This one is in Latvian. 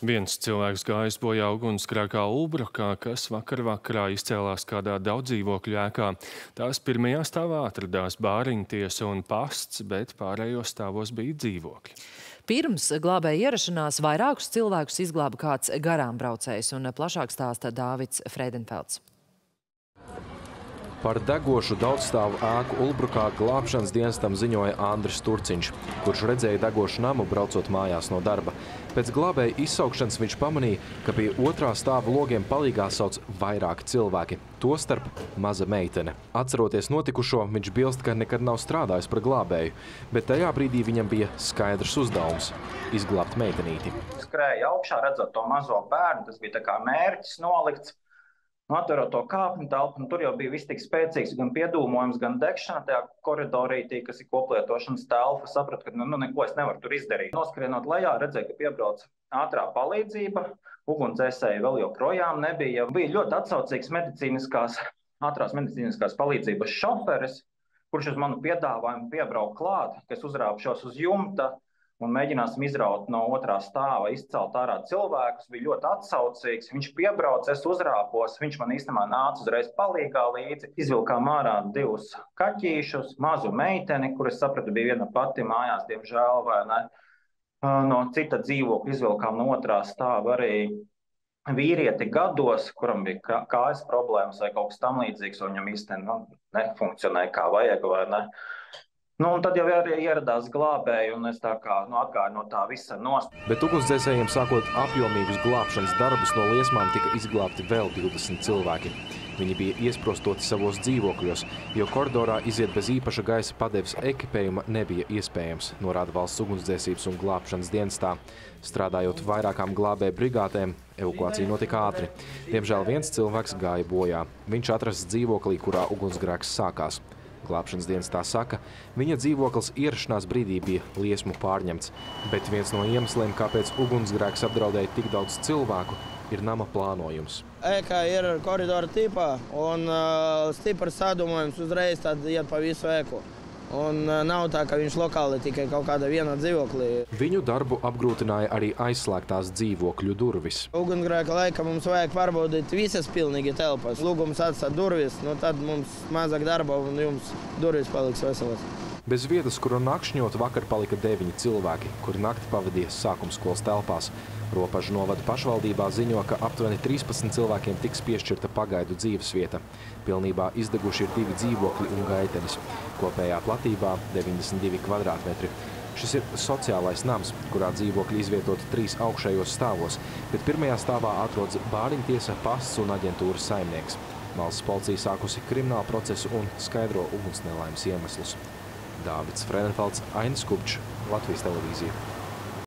Viens cilvēks gājis bojā ugunsgrēkā Ulbrukā, kas vakarā izcēlās kādā daudzdzīvokļu ēkā. Tās pirmajā stāvā atradās bāriņtiesa un pasts, bet pārējos stāvos bija dzīvokļi. Pirms glābēja ierašanās vairākus cilvēkus izglāba kāds garām braucējs, un plašāk stāsta Dāvids Freidenfelds. Par degošu daudzstāvu ēku Ulbrukā glābšanas dienestam ziņoja Andris Turciņš, kurš redzēja degošu namu braucot mājās no darba. Pēc glābēja izsaukšanas viņš pamanīja, ka pie otrā stāva logiem palīgā sauc vairāki cilvēki, tostarp maza meitene. Atceroties notikušo, viņš bilst, ka nekad nav strādājis par glābēju, bet tajā brīdī viņam bija skaidrs uzdevums – izglābt meitenīti. Skrēja augšā, redzot to mazo bērnu, tas bija tā kā mērķis nolikts. Atverot to kāpņu telpu, un tur jau bija viss tik spēcīgs gan piedūmojums, gan degšana tajā koridorītī, kas ir koplietošanas telpa. Sapratu, ka neko es nevaru tur izdarīt. Noskrienot lejā, redzēju, ka piebrauc ātrā palīdzība, ugunsdzēsēji vēl joprojām nebija. Bija ļoti atsaucīgs ātrās medicīniskās palīdzības šoferis, kurš uz manu piedāvājumu piebrauc klāt, ka es uzrāpšos uz jumta un mēģināsim izraut no otrā stāva, izcelt ārā cilvēkus. Bija ļoti atsaucīgs. Viņš piebrauc, es uzrāpos. Viņš man īstenībā nāca uzreiz palīgā līdzi. Izvilkām ārā divus kaķīšus, mazu meiteni, kur es sapratu bija viena pati mājās, diemžēl, vai ne. No cita dzīvokļa izvilkām no otrā stāva arī vīrieti gados, kuram bija kājas problēmas vai kaut kas tam līdzīgs, un viņam īstenībā nefunkcionēja kā vajag, vai ne. Un tad jau arī ieradās glābēji, un es tā kā atgāju no tā visa nost. Bet ugunsdzēsējiem sākot apjomīgus glābšanas darbus no liesmām tika izglābti vēl 20 cilvēki. Viņi bija iesprostoti savos dzīvokļos, jo koridorā iziet bez īpaša gaisa padeves ekipējuma nebija iespējams, norāda Valsts ugunsdzēsības un glābšanas dienestā. Strādājot vairākām glābēju brigādēm, evakuācija notika ātri. Diemžēl viens cilvēks gāja bojā. Viņš atrasts dzīvoklī, kurā ugunsgrēks sākās. Glābšanas dienestā saka, viņa dzīvoklis ierašanās brīdī bija liesmu pārņemts, bet viens no iemesliem, kāpēc ugunsgrēks apdraudēja tik daudz cilvēku, ir nama plānojums. Ēka ir koridora tipā, un stiprs sadumojums uzreiz tad iet pa visu ēku. Un nav tā, ka viņš lokāli tikai kaut kāda viena dzīvoklī. Viņu darbu apgrūtināja arī aizslēgtās dzīvokļu durvis. Ugunsgrēka laikā mums vajag pārbaudīt visas pilnīgi telpas. Lūgums atstāt durvis, tad mums mazāk darba un jums durvis paliks veselas. Bez vietas, kuru nakšņot, vakar palika 9 cilvēki, kuri nakti pavadīja sākumskolas telpās. Ropažu novada pašvaldībā ziņo, ka aptuveni 13 cilvēkiem tiks piešķirta pagaidu dzīvesvieta. Pilnībā izdeguši ir 2 dzīvokļi un gaitenis. Kopējā platībā 92 kvadrātmetri. Šis ir sociālais nams, kurā dzīvokļi izvietoti 3 augšējos stāvos, bet pirmajā stāvā atrodas bāriņtiesa, pasts un aģentūras saimnieks. Valsts policija sākusi kriminālu procesu un skaidro ugunsnelaimes iemeslus. Dāvids Freidenfelds, Ainis Kubčs, Latvijas televīzija.